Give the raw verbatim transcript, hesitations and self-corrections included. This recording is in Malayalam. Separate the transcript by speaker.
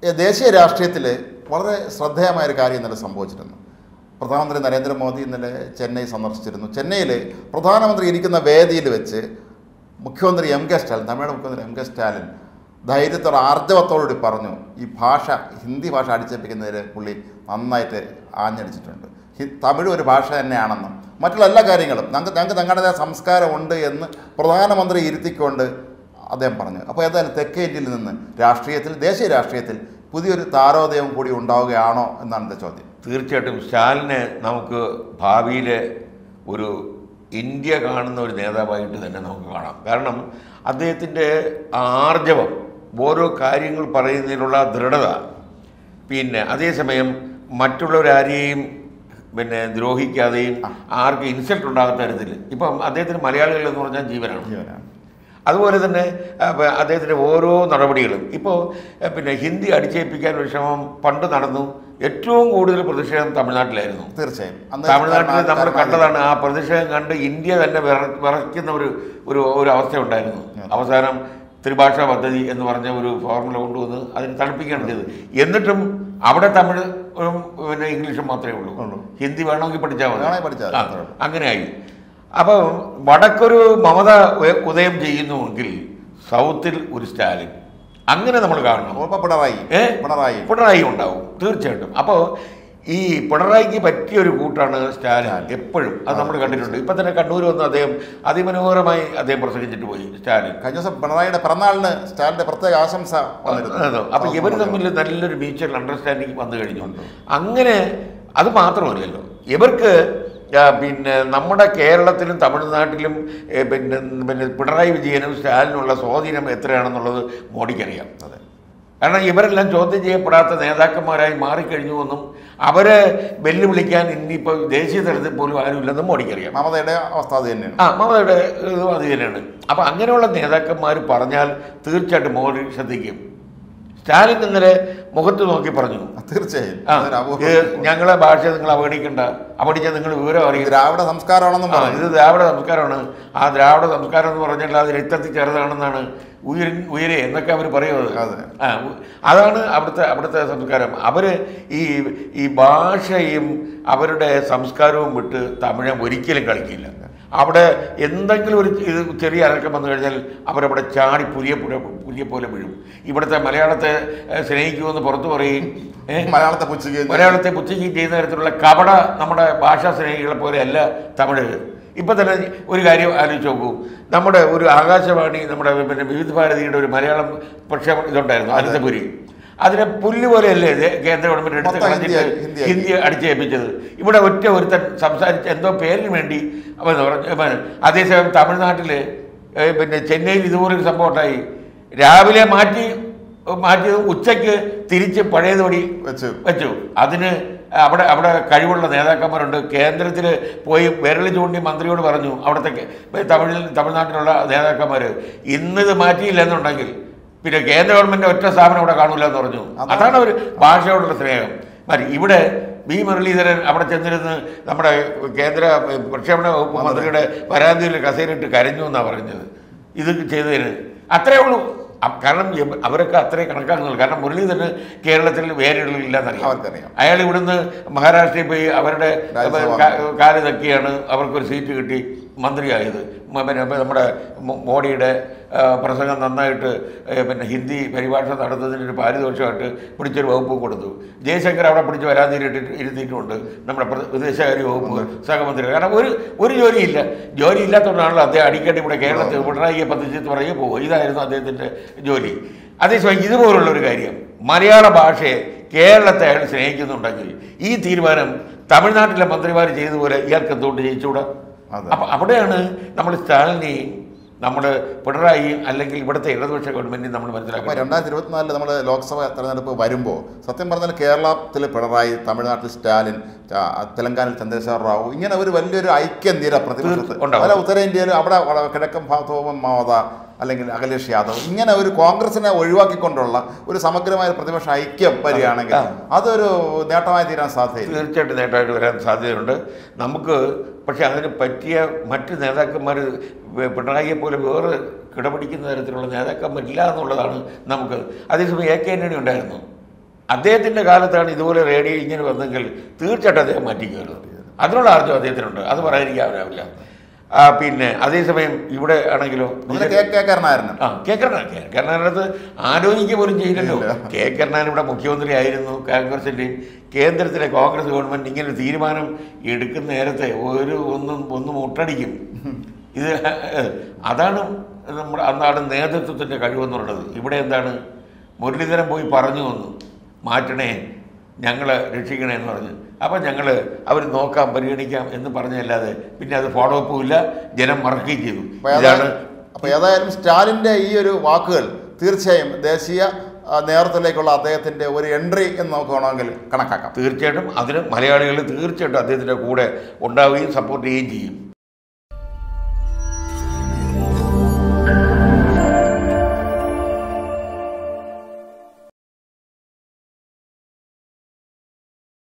Speaker 1: ദേശീയ രാഷ്ട്രീയത്തിൽ വളരെ ശ്രദ്ധേയമായൊരു കാര്യം ഇന്നലെ സംഭവിച്ചിരുന്നു. പ്രധാനമന്ത്രി നരേന്ദ്രമോദി ഇന്നലെ ചെന്നൈ സന്ദർശിച്ചിരുന്നു. ചെന്നൈയിൽ പ്രധാനമന്ത്രി ഇരിക്കുന്ന വേദിയിൽ വെച്ച് മുഖ്യമന്ത്രി എം കെ സ്റ്റാലിൻ, തമിഴ്നാട് മുഖ്യമന്ത്രി എം കെ സ്റ്റാലിൻ ധൈര്യത്തോടെ ആർജവത്തോടുകൂടി പറഞ്ഞു, ഈ ഭാഷ ഹിന്ദി ഭാഷ അടിച്ചേൽപ്പിക്കുന്നതിൽ പുള്ളി നന്നായിട്ട് ആഞ്ഞടിച്ചിട്ടുണ്ട്. തമിഴ് ഒരു ഭാഷ തന്നെയാണെന്നും മറ്റുള്ള എല്ലാ കാര്യങ്ങളും ഞങ്ങൾക്ക് ഞങ്ങൾക്ക് ഞങ്ങളുടേതായ സംസ്കാരമുണ്ട് എന്ന് പ്രധാനമന്ത്രി ഇരുത്തിക്കൊണ്ട് അദ്ദേഹം പറഞ്ഞു. അപ്പോൾ ഏതായാലും തെക്കേ ഇന്ത്യയിൽ നിന്ന് രാഷ്ട്രീയത്തിൽ, ദേശീയ രാഷ്ട്രീയത്തിൽ പുതിയൊരു താരോദയം കൂടി ഉണ്ടാവുകയാണോ എന്നാണ് എൻ്റെ ചോദ്യം.
Speaker 2: തീർച്ചയായിട്ടും സ്റ്റാലിനെ നമുക്ക് ഭാവിയിൽ ഒരു ഇന്ത്യ കാണുന്ന ഒരു നേതാവായിട്ട് തന്നെ നമുക്ക് കാണാം. കാരണം അദ്ദേഹത്തിൻ്റെ ആർജവം, ഓരോ കാര്യങ്ങൾ പറയുന്നതിനുള്ള ദൃഢത, പിന്നെ അതേസമയം മറ്റുള്ളവരാരെയും പിന്നെ ദ്രോഹിക്കാതെയും ആർക്കും ഇൻസൾട്ട് ഉണ്ടാകാത്ത തരത്തിൽ. ഇപ്പം അദ്ദേഹത്തിന് മലയാളികൾ എന്ന് പറഞ്ഞാൽ ജീവനാണ് ജീവനാണ് അതുപോലെ തന്നെ അദ്ദേഹത്തിൻ്റെ ഓരോ നടപടികളും ഇപ്പോൾ പിന്നെ ഹിന്ദി അടിച്ചേൽപ്പിക്കാൻ ഒരു ശ്രമം പണ്ട് നടന്നു. ഏറ്റവും കൂടുതൽ പ്രതിഷേധം തമിഴ്നാട്ടിലായിരുന്നു.
Speaker 1: തീർച്ചയായും
Speaker 2: തമിഴ്നാട്ടിൽ നമ്മൾ കണ്ടതാണ്. ആ പ്രതിഷേധം കണ്ട് ഇന്ത്യ തന്നെ വിറ വിറയ്ക്കുന്ന ഒരു ഒരു ഒരു അവസ്ഥ ഉണ്ടായിരുന്നു. അവസാനം ത്രിഭാഷാ പദ്ധതി എന്ന് പറഞ്ഞ ഒരു ഫോർമുല കൊണ്ടുവന്ന് അതിന് തണുപ്പിക്കുകയാണ് ചെയ്തത്. എന്നിട്ടും അവിടെ തമിഴ് പിന്നെ ഇംഗ്ലീഷും മാത്രമേ ഉള്ളൂ. ഹിന്ദി വേണമെങ്കിൽ പഠിച്ചാൽ മതി. അങ്ങനെയായി. അപ്പോൾ വടക്കൊരു മമത ഉദയം ചെയ്യുന്നുവെങ്കിൽ സൗത്തിൽ ഒരു സ്റ്റാലിൻ, അങ്ങനെ നമ്മൾ കാണണം.
Speaker 1: പിണറായി
Speaker 2: ഏ പിണറായി പിണറായി ഉണ്ടാവും തീർച്ചയായിട്ടും. അപ്പോൾ ഈ പിണറായിക്ക് പറ്റിയൊരു കൂട്ടാണ് സ്റ്റാലിൻ എപ്പോഴും. അത് നമ്മൾ കണ്ടിട്ടുണ്ട്. ഇപ്പം തന്നെ കണ്ണൂർ വന്ന് അദ്ദേഹം അതിമനോഹരമായി അദ്ദേഹം പ്രസംഗിച്ചിട്ട് പോയി സ്റ്റാലിൻ.
Speaker 1: കഴിഞ്ഞ ദിവസം പിണറായിയുടെ പിറന്നാളിന് സ്റ്റാലിൻ്റെ പ്രത്യേക ആശംസ വന്നിരുന്നു.
Speaker 2: അപ്പോൾ ഇവർ തമ്മിൽ നല്ലൊരു മ്യൂച്വൽ അണ്ടർസ്റ്റാൻഡിങ് വന്നു കഴിഞ്ഞു. അങ്ങനെ അത് മാത്രമല്ലല്ലോ, ഇവർക്ക് പിന്നെ നമ്മുടെ കേരളത്തിലും തമിഴ്നാട്ടിലും പിന്നെ പിന്നെ പിണറായി വിജയനും സ്റ്റാലിനുള്ള സ്വാധീനം എത്രയാണെന്നുള്ളത് മോഡിക്കറിയാം. അതെ, കാരണം ഇവരെല്ലാം ചോദ്യം ചെയ്യപ്പെടാത്ത നേതാക്കന്മാരായി മാറിക്കഴിഞ്ഞുവെന്നും അവരെ വെല്ലുവിളിക്കാൻ ഇനിയിപ്പോൾ ദേശീയ തലത്തിൽ പോലും ആരുമില്ലെന്നും മോഡിക്കറിയാം.
Speaker 1: മമതയുടെ അവസ്ഥ അത് തന്നെയാണ്.
Speaker 2: ആ മമതയുടെ ഇതും അത് തന്നെയാണ്. അപ്പം അങ്ങനെയുള്ള നേതാക്കന്മാർ പറഞ്ഞാൽ തീർച്ചയായിട്ടും മോഡി ശ്രദ്ധിക്കും. സ്റ്റാലിൻ ഇന്നലെ മുഖത്ത് നോക്കി പറഞ്ഞു,
Speaker 1: തീർച്ചയായും
Speaker 2: ഞങ്ങളെ ഭാഷ നിങ്ങൾ അവഗണിക്കണ്ട, അവഗണിച്ചാൽ നിങ്ങൾ വിവരം അറിയും.
Speaker 1: ദ്രാവിഡ സംസ്കാരമാണെന്നും പറഞ്ഞു.
Speaker 2: ഇത് ദ്രാവിഡ സംസ്കാരമാണ്. ആ ദ്രാവിഡ സംസ്കാരം എന്ന് പറഞ്ഞാൽ അത് രക്തത്തിൽ ചേർന്നതാണെന്നാണ്, ഉയരൻ ഉയരെ എന്നൊക്കെ അവർ പറയുന്നത്. ആ അതാണ് അവിടുത്തെ അവിടുത്തെ സംസ്കാരം. അവർ ഈ ഈ ഭാഷയും അവരുടെ സംസ്കാരവും വിട്ട് തമിഴൻ ഒരിക്കലും കളിക്കില്ല. അവിടെ എന്തെങ്കിലും ഒരു ഇത് ചെറിയ അനക്കം വന്നു കഴിഞ്ഞാൽ അവരവിടെ ചാടി പുലിയെ പുല പുലിയെ പോലെ വീഴും. ഇവിടുത്തെ മലയാളത്തെ സ്നേഹിക്കുമെന്ന് പുറത്തു പറയും,
Speaker 1: മലയാളത്തെ പുച്ഛിക്കുകയും
Speaker 2: മലയാളത്തെ പുച്ഛിക്കുകയും ചെയ്യുന്ന തരത്തിലുള്ള കപട നമ്മുടെ ഭാഷാ സ്നേഹികളെ പോലെയല്ല തമിഴ്. ഇപ്പം തന്നെ ഒരു കാര്യം ആലോചിച്ച് നോക്കൂ. നമ്മുടെ ഒരു ആകാശവാണി, നമ്മുടെ പിന്നെ വിവിധ ഭാരതിയുടെ ഒരു മലയാളം പ്രക്ഷേപണം ഇതുണ്ടായിരുന്നു, അനന്തപുരി. അതിനെ പുല്ല് പോലെയല്ലേ കേന്ദ്ര ഗവൺമെൻറ് എടുത്ത് കളഞ്ഞിട്ട് ഹിന്ദി അടിച്ചേൽപ്പിച്ചത്. ഇവിടെ ഒറ്റ ഒരുത്തൻ സംസാരിച്ച് എന്തോ പേരിന് വേണ്ടി അവൻ പറഞ്ഞു. അതേസമയം തമിഴ്നാട്ടിൽ പിന്നെ ചെന്നൈയിൽ ഇതുപോലൊരു സംഭവം ഉണ്ടായി. രാവിലെ മാറ്റി മാറ്റിയത് ഉച്ചയ്ക്ക് തിരിച്ച് പഴയതുപടി വെച്ചു വെച്ചു അതിന് അവിടെ അവിടെ കഴിവുള്ള നേതാക്കന്മാരുണ്ട്. കേന്ദ്രത്തിൽ പോയി വിരൽ ചൂണ്ടി മന്ത്രിയോട് പറഞ്ഞു, അവിടുത്തെ തമിഴിൽ തമിഴ്നാട്ടിലുള്ള നേതാക്കന്മാർ, ഇന്നിത് മാറ്റിയില്ല എന്നുണ്ടെങ്കിൽ പിന്നെ കേന്ദ്ര ഗവൺമെൻറ് ഒറ്റ സ്ഥാപനം ഇവിടെ കാണൂല എന്ന് പറഞ്ഞു. അതാണ് ഒരു ഭാഷയോടുള്ള സ്നേഹം. മതി ഇവിടെ വി മുരളീധരൻ അവിടെ ചെന്നിരുന്ന് നമ്മുടെ കേന്ദ്ര പ്രക്ഷേപണ വകുപ്പ് മന്ത്രിയുടെ പരാതിയിൽ കസേരയിട്ട് കരഞ്ഞു എന്നാണ് പറഞ്ഞത് ഇത് ചെയ്തതിന്. അത്രയേ ഉള്ളൂ. കാരണം അവരൊക്കെ അത്രയും കണക്കാക്കുന്നുള്ളൂ. കാരണം മുരളീധരന് കേരളത്തിൽ വേരുകളില്ലെന്നറിയാം, അവർക്കറിയാം. അയാൾ ഇവിടുന്ന് മഹാരാഷ്ട്രയിൽ പോയി അവരുടെ കാല് തക്കിയാണ് അവർക്കൊരു സീറ്റ് കിട്ടി മന്ത്രിയായത്. പിന്നെ നമ്മുടെ മോഡിയുടെ പ്രസംഗം നന്നായിട്ട് പിന്നെ ഹിന്ദി പരിഭാഷ നടത്തുന്നതിനൊരു പാരിതോഷമായിട്ട് പിടിച്ചൊരു വകുപ്പ് കൊടുത്തു. ജയശങ്കർ അവിടെ പിടിച്ച് വരാതിരിട്ടിട്ട് ഇരുത്തിയിട്ടുമുണ്ട് നമ്മുടെ വിദേശകാര്യ വകുപ്പ് സഹമന്ത്രി. കാരണം ഒരു ഒരു ജോലിയില്ല. ജോലി ഇല്ലാത്തതുകൊണ്ടാണല്ലോ അദ്ദേഹം അടിക്കടി ഇവിടെ കേരളത്തിൽ പിണറായിയെ പതിച്ച് പറയുക പോകും. ഇതായിരുന്നു അദ്ദേഹത്തിൻ്റെ ജോലി. അതേസമയം ഇതുപോലുള്ളൊരു കാര്യം, മലയാള ഭാഷയെ കേരളത്തെ അയാൾ സ്നേഹിക്കുന്നുണ്ടെങ്കിൽ ഈ തീരുമാനം തമിഴ്നാട്ടിലെ മന്ത്രിമാർ ചെയ്തതുപോലെ ഇയാൾക്ക് എന്തുകൊണ്ട് ജയിച്ചുകൂടാ? അപ്പം അവിടെയാണ് നമ്മൾ സ്റ്റാലിനെയും നമ്മുടെ പിണറായിയും അല്ലെങ്കിൽ ഇവിടുത്തെ ഇടതുപക്ഷ ഗവൺമെൻറ്റിനും നമ്മൾ മനസ്സിലാക്കുക.
Speaker 1: രണ്ടായിരത്തി ഇരുപത്തിനാലിൽ നമ്മുടെ ലോക്സഭ തെരഞ്ഞെടുപ്പ് വരുമ്പോൾ സത്യം പറഞ്ഞാൽ കേരളത്തിൽ പിണറായി, തമിഴ്നാട്ടിൽ സ്റ്റാലിൻ, തെലങ്കാനയിൽ ചന്ദ്രശേഖർ റാവു, ഇങ്ങനെ ഒരു വലിയൊരു ഐക്യനിര പ്രതിപക്ഷത്ത്, അല്ല ഉത്തരേന്ത്യയിൽ അവിടെ കിഴക്കൻ ഭാഗത്തും മമത അല്ലെങ്കിൽ അഖിലേഷ് യാദവ്, ഇങ്ങനെ ഒരു കോൺഗ്രസിനെ ഒഴിവാക്കിക്കൊണ്ടുള്ള ഒരു സമഗ്രമായ പ്രതിപക്ഷ ഐക്യം വരികയാണെങ്കിൽ അതൊരു നേട്ടമായി തീരാൻ സാധ്യത
Speaker 2: തീർച്ചയായിട്ടും നേട്ടമായിട്ട് വരാൻ സാധ്യതയുണ്ട് നമുക്ക്. പക്ഷേ അതിന് പറ്റിയ മറ്റ് നേതാക്കന്മാർ പിണറായിയെ പോലെ വേറെ കിടപിടിക്കുന്ന തരത്തിലുള്ള നേതാക്കന്മാരില്ല എന്നുള്ളതാണ് നമുക്ക്. അതേസമയം എ കെ ആൻ്റണി ഉണ്ടായിരുന്നു. അദ്ദേഹത്തിൻ്റെ കാലത്താണ് ഇതുപോലെ റേഡിയോ ഇങ്ങനെ വന്നെങ്കിൽ തീർച്ചയായിട്ടും അദ്ദേഹം മാറ്റിക്കയറും. അതിനുള്ള ആർജം അദ്ദേഹത്തിനുണ്ട്, അത് പറയാതിരിക്കാവില്ല. പിന്നെ അതേസമയം ഇവിടെ ആണെങ്കിലോ
Speaker 1: കേക്കരനായിരുന്നു.
Speaker 2: ആ കേക്കരനാൻ കേക്കരനാനടുത്ത് ആലോചിക്കുക പോലും ചെയ്യില്ലല്ലോ. കേക്കരനാൻ ഇവിടെ മുഖ്യമന്ത്രി ആയിരുന്നു കോൺഗ്രസിൻ്റെയും കേന്ദ്രത്തിലെ കോൺഗ്രസ് ഗവൺമെൻറ് ഇങ്ങനെ തീരുമാനം എടുക്കുന്ന നേരത്തെ ഒരു ഒന്നും ഒന്നും ഒട്ടടിക്കും. ഇത് അതാണ് നമ്മുടെ അന്നാട് നേതൃത്വത്തിൻ്റെ കഴിവെന്നുള്ളത്. ഇവിടെ എന്താണ്, മുരളീധരൻ പോയി പറഞ്ഞു വന്നു മാറ്റണേ, ഞങ്ങളെ രക്ഷിക്കണേ എന്ന് പറഞ്ഞു. അപ്പം ഞങ്ങൾ അവർ നോക്കാം പരിഗണിക്കാം എന്ന് പറഞ്ഞല്ലാതെ പിന്നെ അത് ഫോളോ അപ്പും ഇല്ല, ജനം മറക്കുകയും ചെയ്തു. ഇതാണ്.
Speaker 1: അപ്പോൾ ഏതായാലും സ്റ്റാലിൻ്റെ ഈ ഒരു വാക്കുകൾ തീർച്ചയായും ദേശീയ നേതൃത്വത്തിലേക്കുള്ള അദ്ദേഹത്തിൻ്റെ ഒരു എൻട്രി എന്ന് നമുക്ക് വേണമെങ്കിൽ കണക്കാക്കാം.
Speaker 2: തീർച്ചയായിട്ടും അതിന് മലയാളികൾ തീർച്ചയായിട്ടും അദ്ദേഹത്തിൻ്റെ കൂടെ ഉണ്ടാവുകയും സപ്പോർട്ട് ചെയ്യുകയും ചെയ്യും.